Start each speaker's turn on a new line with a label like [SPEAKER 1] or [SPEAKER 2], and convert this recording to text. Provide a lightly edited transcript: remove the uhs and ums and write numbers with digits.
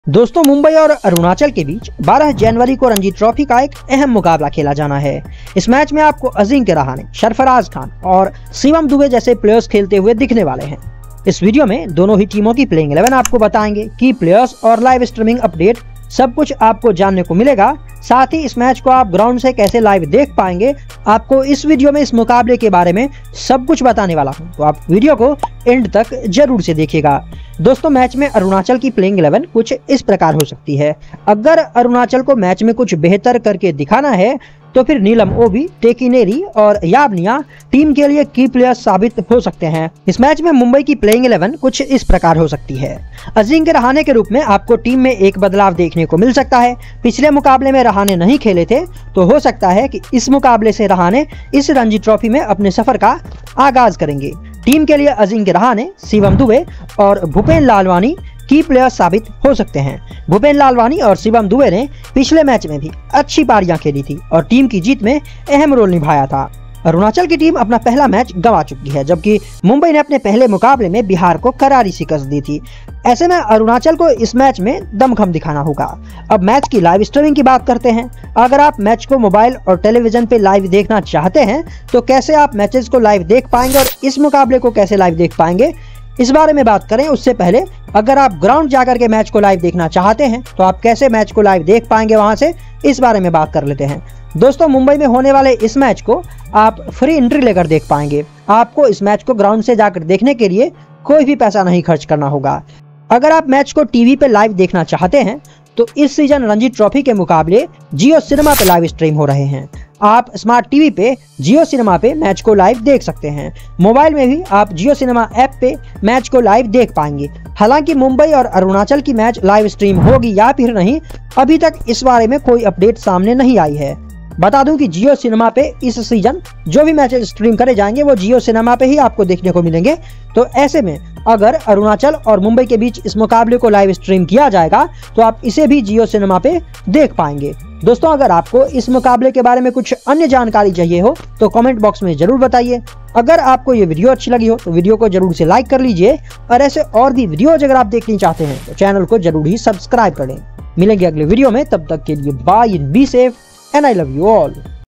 [SPEAKER 1] दोस्तों, मुंबई और अरुणाचल के बीच 12 जनवरी को रणजी ट्रॉफी का एक अहम मुकाबला खेला जाना है। इस मैच में आपको अजिंक्य रहाणे, सरफराज खान और शिवम दुबे जैसे प्लेयर्स खेलते हुए दिखने वाले हैं। इस वीडियो में दोनों ही टीमों की प्लेइंग 11 आपको बताएंगे, की प्लेयर्स और लाइव स्ट्रीमिंग अपडेट सब कुछ आपको जानने को मिलेगा। साथ ही इस मैच को आप ग्राउंड से कैसे लाइव देख पाएंगे, आपको इस वीडियो में इस मुकाबले के बारे में सब कुछ बताने वाला हूं, तो आप वीडियो को एंड तक जरूर से देखिएगा। दोस्तों, मैच में अरुणाचल की प्लेइंग 11 कुछ इस प्रकार हो सकती है। अगर अरुणाचल को मैच में कुछ बेहतर करके दिखाना है तो फिर नीलम ओबी, टेकिनेरी और याबनिया टीम के लिए की प्लेयर साबित हो सकते हैं। इस मैच में मुंबई की प्लेइंग 11 कुछ इस प्रकार हो सकती है। अजिंक्य रहाणे के रूप में आपको टीम में एक बदलाव देखने को मिल सकता है। पिछले मुकाबले में रहाणे नहीं खेले थे, तो हो सकता है कि इस मुकाबले से रहाणे इस रणजी ट्रॉफी में अपने सफर का आगाज करेंगे। टीम के लिए अजिंक्य रहाणे, शिवम दुबे और भूपेन लालवानी की प्लेयर साबित हो सकते हैं। भूपेन लालवानी और शिवम दुबे ने पिछले मैच में भी अच्छी पारियां खेली थी और टीम की जीत में अहम रोल निभाया था। अरुणाचल की टीम अपना पहला मैच गंवा चुकी है, जबकि मुंबई ने अपने पहले मुकाबले में बिहार को करारी शिकस्त दी थी। ऐसे में अरुणाचल को इस मैच में दमखम दिखाना होगा। अब मैच की लाइव स्ट्रीमिंग की बात करते हैं। अगर आप मैच को मोबाइल और टेलीविजन पे लाइव देखना चाहते हैं तो कैसे आप मैचेस को लाइव देख पाएंगे और इस मुकाबले को कैसे लाइव देख पाएंगे, इस बारे में बात करें उससे पहले अगर आप ग्राउंड जाकर के मैच को लाइव देखना चाहते हैं तो आप कैसे मैच को लाइव देख पाएंगे वहां से, इस बारे में बात कर लेते हैं। दोस्तों, मुंबई में होने वाले इस मैच को आप फ्री एंट्री लेकर देख पाएंगे। आपको इस मैच को ग्राउंड से जाकर देखने के लिए कोई भी पैसा नहीं खर्च करना होगा। अगर आप मैच को टीवी पे लाइव देखना चाहते हैं तो इस सीजन रणजी ट्रॉफी के मुकाबले जियो सिनेमा पे लाइव स्ट्रीम हो रहे हैं। आप स्मार्ट टीवी पे जियो सिनेमा पे मैच को लाइव देख सकते हैं। मोबाइल में भी आप जियो सिनेमा ऐप पे मैच को लाइव देख पाएंगे। हालांकि मुंबई और अरुणाचल की मैच लाइव स्ट्रीम होगी या फिर नहीं, अभी तक इस बारे में कोई अपडेट सामने नहीं आई है। बता दूं कि जियो सिनेमा पे इस सीजन जो भी मैचेस स्ट्रीम करे जाएंगे वो जियो सिनेमा पे ही आपको देखने को मिलेंगे। तो ऐसे में अगर अरुणाचल और मुंबई के बीच इस मुकाबले को लाइव स्ट्रीम किया जाएगा तो आप इसे भी जियो सिनेमा पे देख पाएंगे। दोस्तों, अगर आपको इस मुकाबले के बारे में कुछ अन्य जानकारी चाहिए हो तो कमेंट बॉक्स में जरूर बताइए। अगर आपको ये वीडियो अच्छी लगी हो तो वीडियो को जरूर से लाइक कर लीजिए और ऐसे और भी वीडियोज अगर आप देखनी चाहते हैं तो चैनल को जरूर ही सब्सक्राइब करें। मिलेंगे अगले वीडियो में, तब तक के लिए bye and be safe and I love you all.